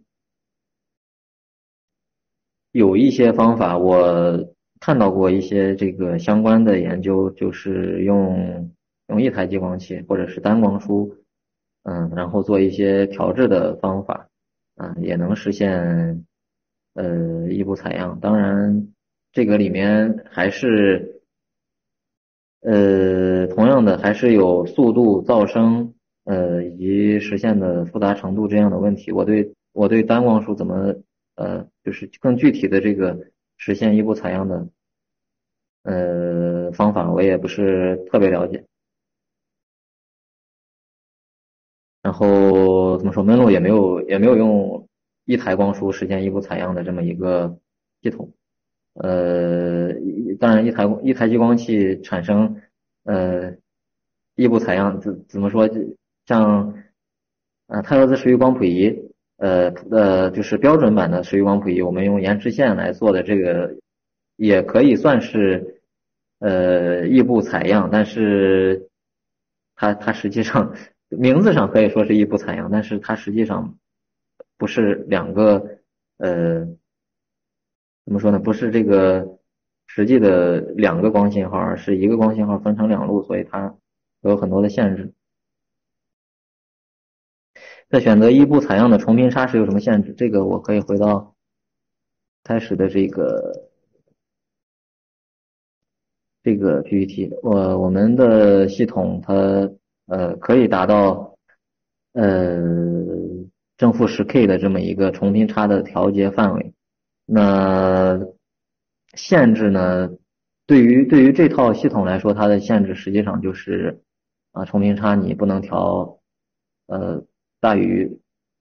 有一些方法，我看到过一些这个相关的研究，就是用一台激光器或者是单光束，然后做一些调制的方法，也能实现异步采样。当然，这个里面还是同样的还是有速度、噪声，以及实现的复杂程度这样的问题。我对单光束怎么就是更具体的这个实现异步采样的方法，我也不是特别了解。然后怎么说，闷路也没有用一台光束实现异步采样的这么一个系统。当然一台激光器产生呃异步采样怎么说，像太赫兹时域光谱仪，就是标准版的时域光谱仪，我们用延迟线来做的这个也可以算是异步采样，但是它实际上名字上可以说是异步采样，但是它实际上不是两个呃。怎么说呢？不是这个实际的两个光信号，而是一个光信号分成两路，所以它有很多的限制。在选择异步采样的重频差时有什么限制？这个我可以回到开始的这个 PPT。我们的系统它可以达到呃正负10K 的这么一个重频差的调节范围。那限制呢？对于这套系统来说，它的限制实际上就是重频差你不能调大于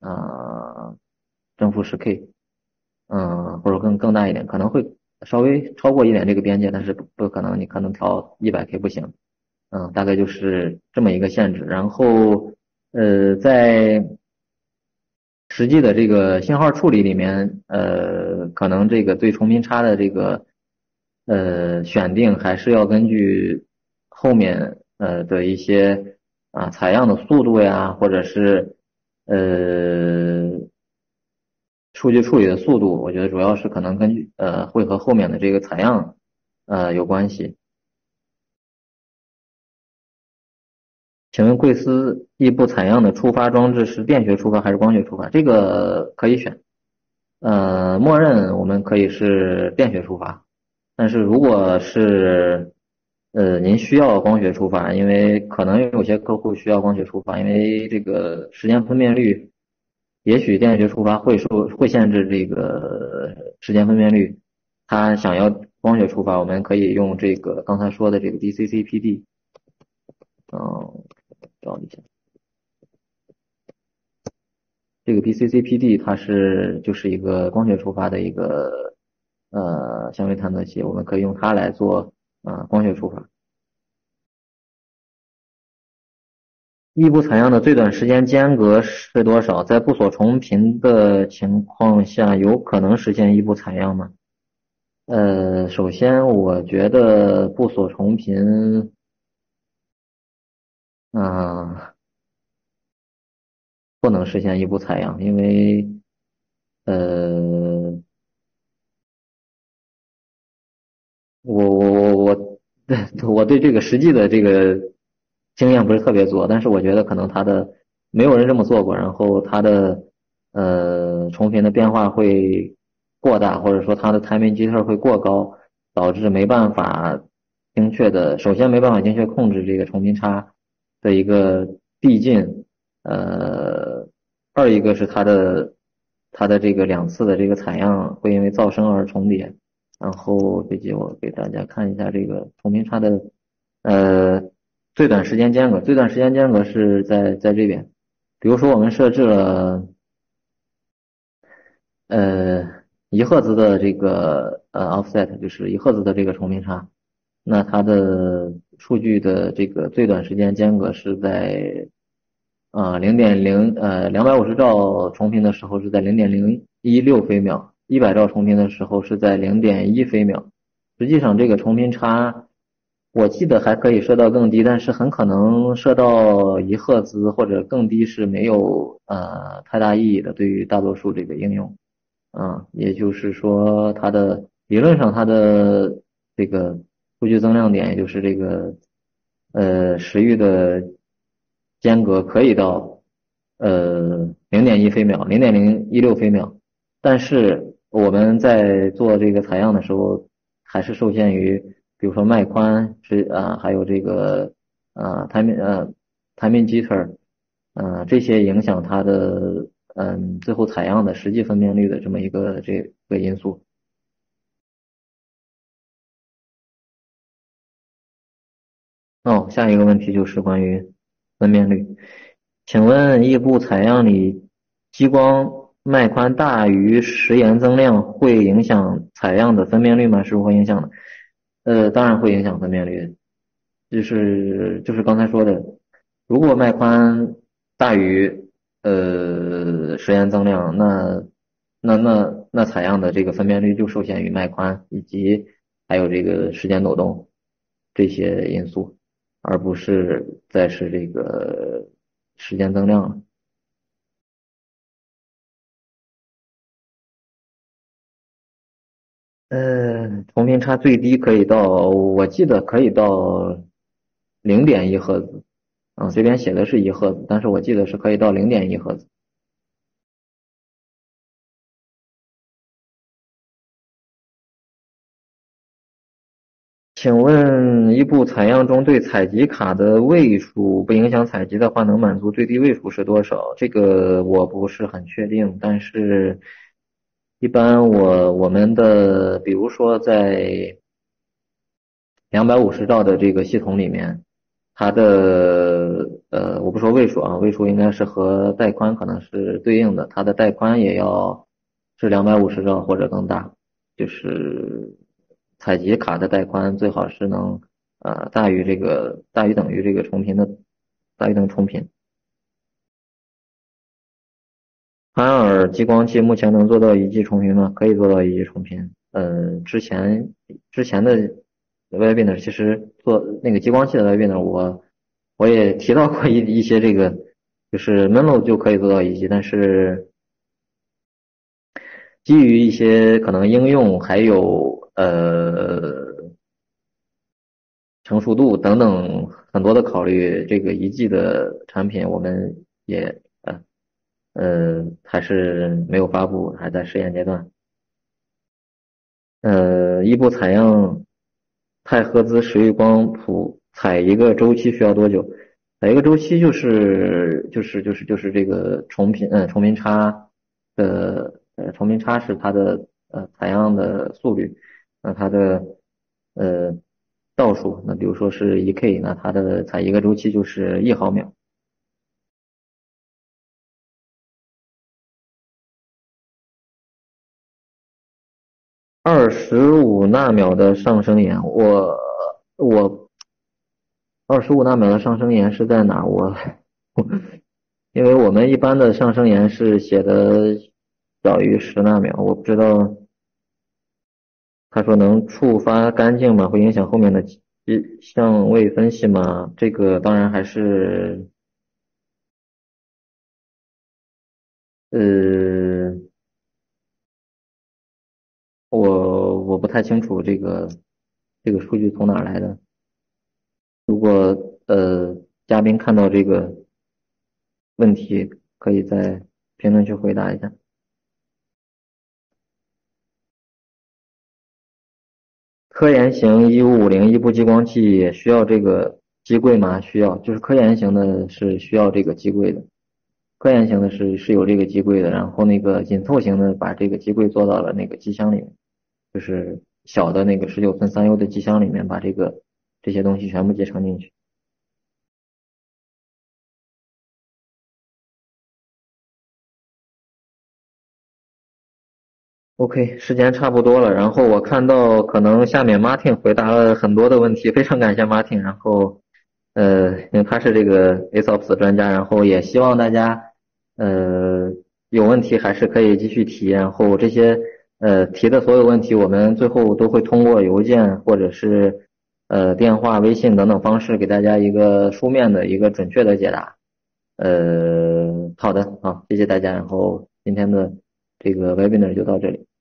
正负10K，或者更大一点，可能会稍微超过一点这个边界，但是不可能，你可能调100K 不行，大概就是这么一个限制。然后在实际的这个信号处理里面，可能这个对重频差的这个选定还是要根据后面的一些采样的速度呀，或者是数据处理的速度，我觉得主要是可能根据会和后面的这个采样有关系。请问贵司异步采样的触发装置是电学触发还是光学触发？这个可以选。默认我们可以是电学触发，但是如果是您需要光学触发，因为可能有些客户需要光学触发，因为这个时间分辨率，也许电学触发会限制这个时间分辨率，他想要光学触发，我们可以用这个刚才说的这个 DCC-PD，找一下。这个 BCCPD 它就是一个光学触发的一个相位探测器，我们可以用它来做光学触发。异步采样的最短时间间隔是多少？在不锁重频的情况下，有可能实现异步采样吗？首先我觉得不锁重频，不能实现异步采样，因为呃我我对这个实际的这个经验不是特别多，但是我觉得可能没有人这么做过，然后它的重频的变化会过大，或者说它的 timing jitter 会过高，导致没办法精确的，首先没办法精确控制这个重频差的一个递进，二一个是它的这个两次的这个采样会因为噪声而重叠。然后最近我给大家看一下这个重频差的呃最短时间间隔，最短时间间隔是在这边，比如说我们设置了1赫兹的这个offset，就是1赫兹的这个重频差，那它的数据的这个最短时间间隔是在250兆重频的时候是在0.016飞秒，100兆重频的时候是在0.1飞秒。实际上这个重频差，我记得还可以设到更低，但是很可能设到1赫兹或者更低是没有太大意义的，对于大多数这个应用。也就是说，理论上它的这个数据增量点，也就是这个时域的间隔可以到0.1飞秒、0.016飞秒，但是我们在做这个采样的时候，还是受限于，比如说脉宽还有这个timing jitter，这些影响它的最后采样的实际分辨率的这么这个因素。下一个问题就是关于分辨率，请问异步采样里激光脉宽大于时延增量会影响采样的分辨率吗？是如何影响的？当然会影响分辨率，就是刚才说的，如果脉宽大于时延增量，那采样的这个分辨率就受限于脉宽以及还有这个时间抖动这些因素，而不是再是这个时间增量了。重频差最低可以到，我记得可以到0.1赫兹，这边写的是1赫兹，但是我记得是可以到0.1赫兹。请问一部采样中对采集卡的位数不影响采集的话，能满足最低位数是多少？这个我不是很确定，但是一般我们的，比如说在250兆的这个系统里面，它的我不说位数啊，位数应该是和带宽可能是对应的，它的带宽也要是250兆或者更大，就是采集卡的带宽最好是能大于等于这个重频的大于等于重频。海尔激光器目前能做到1G 重频吗？可以做到1G 重频。之前的 webinar 其实做那个激光器的 webinar，我也提到过一些这个，就是 Menlo 就可以做到1G，但是基于一些可能应用还有成熟度等等很多的考虑，这个1G 的产品我们也还是没有发布，还在试验阶段。异步采样太赫兹时域光谱采一个周期需要多久？采一个周期就是这个重频差重频差是它的采样的速率，那它的呃倒数，那比如说是1K，那它的采一个周期就是1毫秒。25纳秒的上升延，我25纳秒的上升延是在哪？因为我们一般的上升延是写的小于10纳秒，我不知道他说能触发干净吗？会影响后面的相位分析吗？这个当然还是呃，我不太清楚这个数据从哪儿来的。如果嘉宾看到这个问题，可以在评论区回答一下。 科研型1550异步激光器也需要这个机柜吗？需要，就是科研型的是需要这个机柜的，科研型的是有这个机柜的，然后那个紧凑型的把这个机柜做到了那个机箱里面，就是小的那个19寸3U的机箱里面把这些东西全部集成进去。OK，时间差不多了，然后我看到可能下面 Martin 回答了很多的问题，非常感谢 Martin。然后，因为他是这个 ASOPS 的专家，然后也希望大家，有问题还是可以继续提。然后这些提的所有问题，我们最后都会通过邮件或者是电话、微信等等方式给大家一个书面的一个准确的解答。好的，好，谢谢大家。然后今天的这个 webinar 就到这里。